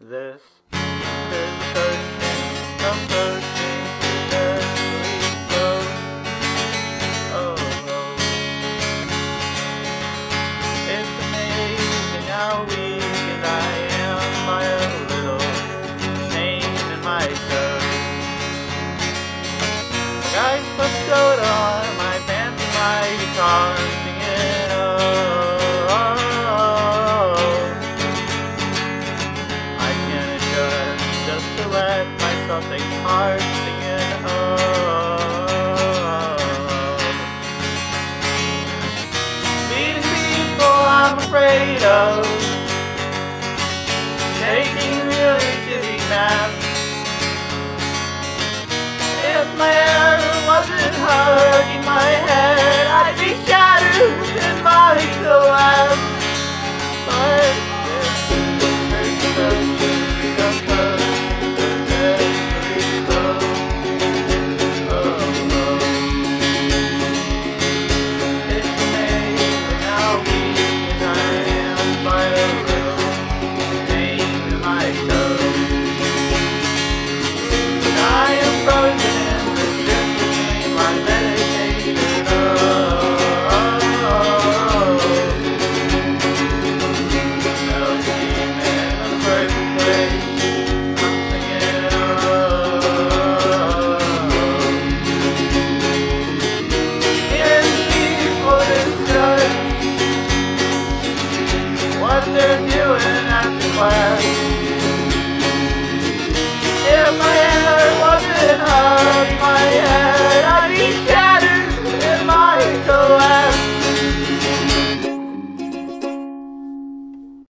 this is approaching deadly slow. Oh, it's amazing how weak and I am by a little pain in my toes. I put soda on my pants and my guitar, singing oh. I can adjust just to let myself take part, singing oh. Meeting people I'm afraid of, taking really shitty naps. If my hair wasn't hugging my head, I'd be shattered in my collapse. But it's amazing how weak I am by a little pain in my toes. I am frozen in the drift between my medicated no scheme in the first place. I'm singing hearing people discuss what they're doing.